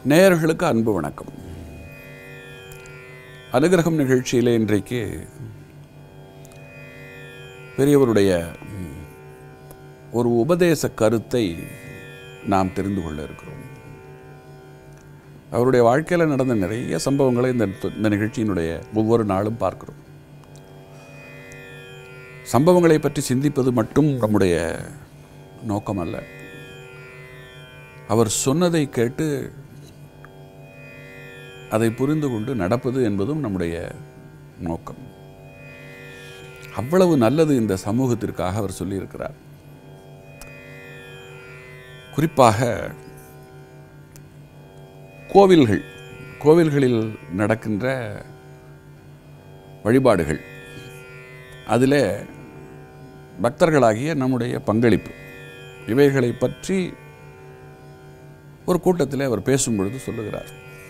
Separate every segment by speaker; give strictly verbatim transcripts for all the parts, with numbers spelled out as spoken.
Speaker 1: நேயர்களுக்கு அன்பு வணக்கம். அனுகிரகம் நிகழ்ச்சியிலே இன்றைக்கு பெரியவருடைய ஒரு உபதேச கருத்தை நாம் தெரிந்து கொள்ள இருக்கிறோம். அவருடைய வாழ்க்கையில் நடந்த நிறைய சம்பவங்களை இந்த இந்த நிகழ்ச்சியினுடைய ஒவ்வொரு நாளும் பார்க்கிறோம். சம்பவங்களை பற்றி சிந்திப்பது மட்டும் நம்முடைய நோக்கம் அல்ல. அவர் சொன்னதை கேட்டு அதை புரிந்து கொண்டு நடப்பது என்பதும் நம்முடைய நோக்கம். அவ்வளவு நல்லது இந்த சமூகத்திற்காக அவர் சொல்லியிருக்கிறார். குறிப்பாக கோவில்கள் கோவில்களில் நடக்கின்ற வழிபாடுகள், அதில் பக்தர்களாகிய நம்முடைய பங்களிப்பு, இவைகளை பற்றி ஒரு கூட்டத்தில் அவர் பேசும்பொழுது சொல்லுகிறார்.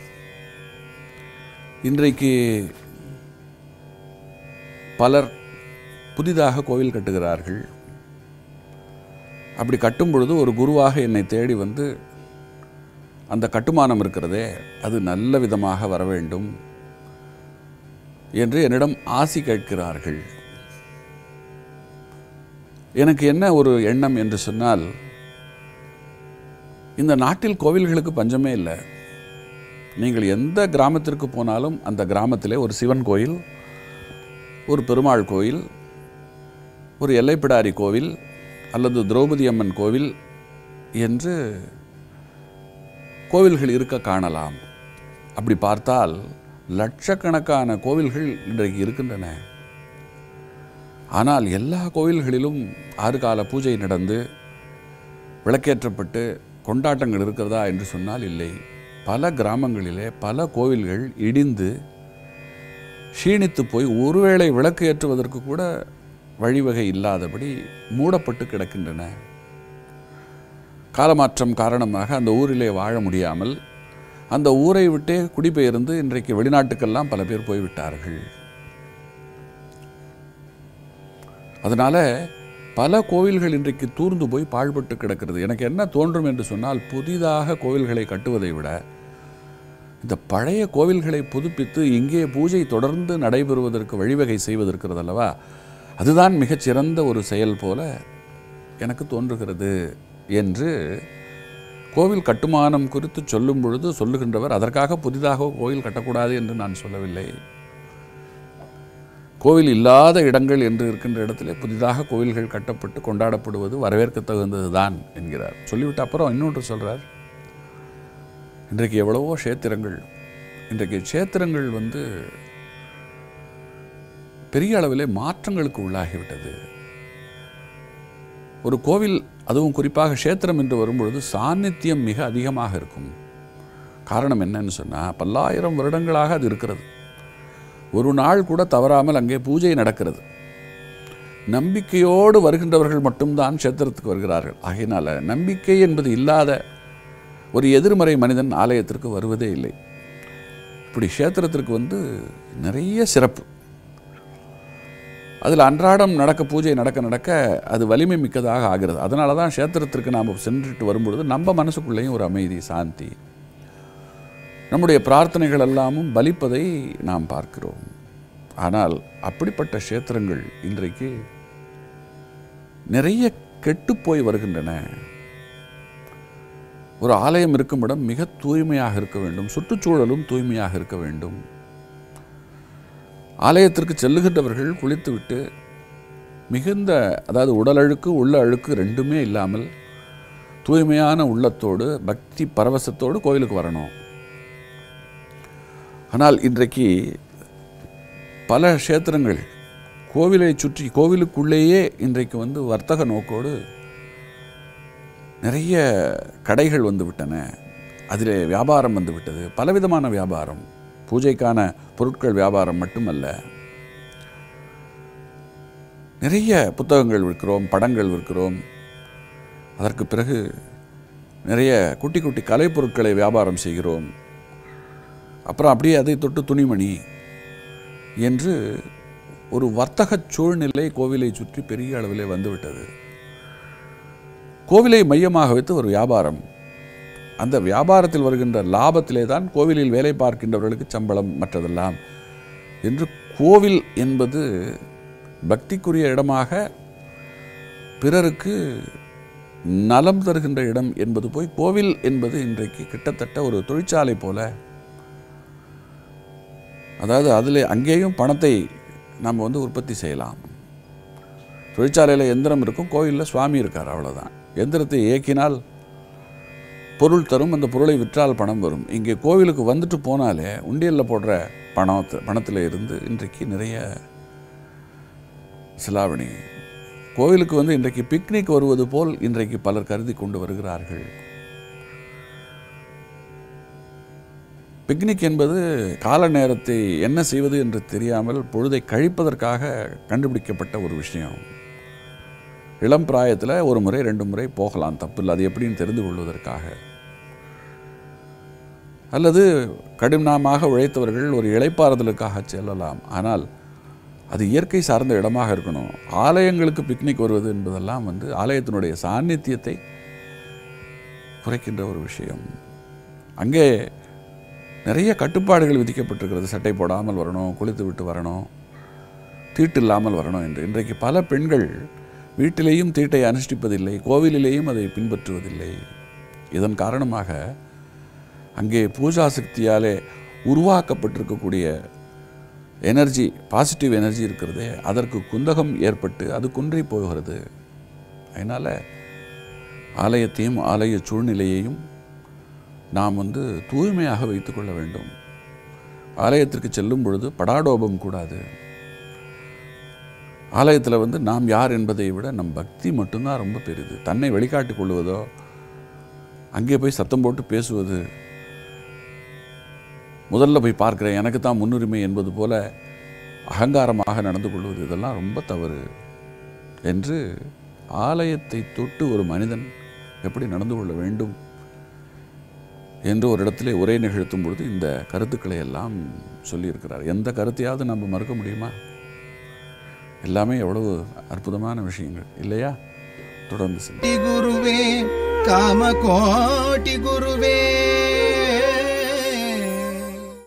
Speaker 1: இன்றைக்கு பலர் புதிதாக கோவில் கட்டுகிறார்கள். அப்படி கட்டும் பொழுது ஒரு குருவாக என்னை தேடி வந்து அந்த கட்டுமானம் இருக்கிறதே அது நல்ல விதமாக வர வேண்டும் என்று என்னிடம் ஆசி கேட்கிறார்கள். எனக்கு என்ன ஒரு எண்ணம் என்று சொன்னால், இந்த நாட்டில் கோவில்களுக்கு பஞ்சமே இல்லை. நீங்கள் எந்த கிராமத்திற்கு போனாலும் அந்த கிராமத்திலே ஒரு சிவன் கோயில், ஒரு பெருமாள் கோயில், ஒரு எல்லைப்பிடாரி கோவில் அல்லது திரௌபதி அம்மன் கோவில் என்று கோவில்கள் இருக்க காணலாம். அப்படி பார்த்தால் லட்சக்கணக்கான கோவில்கள் இன்றைக்கு இருக்கின்றன. ஆனால் எல்லா கோவில்களிலும் ஆறு கால பூஜை நடந்து விளக்கேற்றப்பட்டு கொண்டாட்டங்கள் இருக்கிறதா என்று சொன்னால் இல்லை. பல கிராமங்களிலே பல கோவில்கள் இடிந்து க்ஷீணித்து போய் ஒருவேளை விளக்கு ஏற்றுவதற்கு கூட வழிவகை இல்லாதபடி மூடப்பட்டு கிடக்கின்றன. காலமாற்றம் காரணமாக அந்த ஊரிலே வாழ முடியாமல் அந்த ஊரை விட்டே குடிபெயர்ந்து இன்றைக்கு வெளிநாட்டுக்கெல்லாம் பல பேர் போய்விட்டார்கள். அதனால பல கோவில்கள் இன்றைக்கு தூர்ந்து போய் பாழ்பட்டு கிடக்கிறது. எனக்கு என்ன தோன்றும் என்று சொன்னால், புதிதாக கோவில்களை கட்டுவதை விட இந்த பழைய கோவில்களை புதுப்பித்து இங்கே பூஜை தொடர்ந்து நடைபெறுவதற்கு வழிவகை செய்வதற்கிறது அல்லவா, அதுதான் மிகச்சிறந்த ஒரு செயல் போல எனக்கு தோன்றுகிறது என்று கோவில் கட்டுமானம் குறித்து சொல்லும் பொழுது சொல்லுகின்றவர், அதற்காக புதிதாக கோவில் கட்டக்கூடாது என்று நான் சொல்லவில்லை. கோவில் இல்லாத இடங்கள் என்று இருக்கின்ற இடத்துல புதிதாக கோவில்கள் கட்டப்பட்டு கொண்டாடப்படுவது வரவேற்க தகுந்தது தான் என்கிறார். சொல்லிவிட்டு அப்புறம் இன்னொன்று சொல்கிறார். இன்றைக்கு எவ்வளவோ க்ஷேத்திரங்கள் இன்றைக்கு க்ஷேத்திரங்கள் வந்து பெரிய அளவிலே மாற்றங்களுக்கு உள்ளாகிவிட்டது. ஒரு கோவில், அதுவும் குறிப்பாக க்ஷேத்திரம் என்று வரும்பொழுது சாநித்தியம் மிக அதிகமாக இருக்கும். காரணம் என்னன்னு சொன்னால், பல்லாயிரம் வருடங்களாக அது இருக்கிறது. ஒரு நாள் கூட தவறாமல் அங்கே பூஜை நடக்கிறது. நம்பிக்கையோடு வருகின்றவர்கள் மட்டும்தான் க்ஷேத்திரத்துக்கு வருகிறார்கள். ஆகையினால நம்பிக்கை என்பது இல்லாத ஒரு எதிர்மறை மனிதன் ஆலயத்திற்கு வருவதே இல்லை. இப்படி க்ஷேத்திரத்திற்கு வந்து நிறைய சிறப்பு. அதில் அன்றாடம் நடக்க பூஜை நடக்க நடக்க அது வலிமை மிக்கதாக ஆகிறது. அதனால தான் க்ஷேத்திரத்திற்கு நாம் சென்றுட்டு வரும்பொழுது நம்ம மனசுக்குள்ளேயும் ஒரு அமைதி, சாந்தி, நம்முடைய பிரார்த்தனைகள் எல்லாமும் பலிப்பதை நாம் பார்க்கிறோம். ஆனால் அப்படிப்பட்ட க்ஷேத்திரங்கள் இன்றைக்கு நிறைய கெட்டுப்போய் வருகின்றன. ஒரு ஆலயம் இருக்கும் இடம் மிக தூய்மையாக இருக்க வேண்டும், சுற்றுச்சூழலும் தூய்மையாக இருக்க வேண்டும். ஆலயத்திற்கு செல்லுகின்றவர்கள் குளித்துவிட்டு மிகுந்த, அதாவது உடல் அழுக்கு உள்ள அழுக்கு ரெண்டுமே இல்லாமல் தூய்மையான உள்ளத்தோடு பக்தி பரவசத்தோடு கோயிலுக்கு வரணும். ஆனால் இன்றைக்கு பல க்ஷேத்திரங்கள் கோவிலை சுற்றி, கோவிலுக்குள்ளேயே இன்றைக்கு வந்து வர்த்தக நோக்கோடு நிறைய கடைகள் வந்து விட்டன. அதில் வியாபாரம் வந்து விட்டது, பலவிதமான வியாபாரம். பூஜைக்கான பொருட்கள் வியாபாரம் மட்டுமல்ல, நிறைய புத்தகங்கள் விற்கிறோம், படங்கள் விற்கிறோம். அதற்கு பிறகு நிறைய குட்டி குட்டி கலைப்பொருட்களை வியாபாரம் செய்கிறோம். அப்புறம் அப்படியே அதை தொட்டு துணிமணி என்று ஒரு வர்த்தக சூழ்நிலை கோவிலை சுற்றி பெரிய அளவிலே வந்துவிட்டது. கோவிலை மையமாக வைத்து ஒரு வியாபாரம், அந்த வியாபாரத்தில் வருகின்ற லாபத்திலே தான் கோவிலில் வேலை பார்க்கின்றவர்களுக்கு சம்பளம் மற்றதெல்லாம் என்று கோவில் என்பது பக்திக்குரிய இடமாக பிறருக்கு நலம் தருகின்ற இடம் என்பது போய் கோவில் என்பது இன்றைக்கு கிட்டத்தட்ட ஒரு தொழிற்சாலை போல. அதாவது அதில் அங்கேயும் பணத்தை நாம் வந்து உற்பத்தி செய்யலாம். தொழிற்சாலையில் எந்திரம் இருக்கும், கோவிலில் சுவாமி இருக்கார், அவ்வளோதான். எந்திரத்தை இயக்கினால் பொருள் தரும், அந்த பொருளை விற்றால் பணம் வரும். இங்கே கோவிலுக்கு வந்துட்டு போனாலே உண்டியலில் போடுற பணத்தை பணத்தில் இருந்து இன்றைக்கு நிறைய செலாவணி. கோவிலுக்கு வந்து இன்றைக்கு பிக்னிக் வருவது போல் இன்றைக்கு பலர் கருதி கொண்டு வருகிறார்கள். பிக்னிக் என்பது கால நேரத்தை என்ன செய்வது என்று தெரியாமல் பொழுதை கழிப்பதற்காக கண்டுபிடிக்கப்பட்ட ஒரு விஷயம். இளம் பிராயத்தில் ஒரு முறை ரெண்டு முறை போகலாம், தப்பில்லை, அது எப்படின்னு தெரிந்து கொள்வதற்காக. அல்லது கடினமாக உழைத்தவர்கள் ஒரு இளைப்பாறுதலுக்காக செல்லலாம். ஆனால் அது இயற்கை சார்ந்த இடமாக இருக்கணும். ஆலயங்களுக்கு பிக்னிக் வருவது என்பதெல்லாம் வந்து ஆலயத்தினுடைய சாநித்தியத்தை குறைக்கின்ற ஒரு விஷயம். அங்கே நிறைய கட்டுப்பாடுகள் விதிக்கப்பட்டிருக்கிறது. சட்டை போடாமல் வரணும், குளித்து விட்டு வரணும், தீட்டு இல்லாமல் வரணும் என்று. இன்றைக்கு பல பெண்கள் வீட்டிலேயும் தீட்டை அனுஷ்டிப்பதில்லை, கோவிலிலேயும் அதை பின்பற்றுவதில்லை. இதன் காரணமாக அங்கே பூஜா சக்தியாலே உருவாக்கப்பட்டிருக்கக்கூடிய எனர்ஜி, பாசிட்டிவ் எனர்ஜி இருக்கிறதே, அதற்கு குந்தகம் ஏற்பட்டு அது குன்றி போகிறது. அதனால் ஆலயத்தையும் ஆலய சூழ்நிலையையும் நாம் வந்து தூய்மையாக வைத்துக்கொள்ள வேண்டும். ஆலயத்திற்கு செல்லும் பொழுது படாடோபம் கூடாது. ஆலயத்தில் வந்து நாம் யார் என்பதை விட நம் பக்தி மட்டும்தான் ரொம்ப பெரிது. தன்னை வெளிக்காட்டிக் கொள்வதோ, அங்கே போய் சத்தம் போட்டு பேசுவது, முதல்ல போய் பார்க்கிறேன் எனக்கு தான் முன்னுரிமை என்பது போல அகங்காரமாக நடந்து கொள்வது, இதெல்லாம் ரொம்ப தவறு என்று ஆலயத்தை தொட்டு ஒரு மனிதன் எப்படி நடந்து கொள்ள வேண்டும் என்று ஒரு இடத்திலே உரை நிகழ்த்தும் பொழுது இந்த கருத்துக்களை எல்லாம் சொல்லியிருக்கிறார். எந்த கருத்தையாவது நம்ம மறுக்க முடியுமா? எல்லாமே எவ்வளவு அற்புதமான விஷயங்கள் இல்லையா? தொடர்ந்து செல்லுங்கள்.
Speaker 2: குருவே காம கோட்டி குருவே.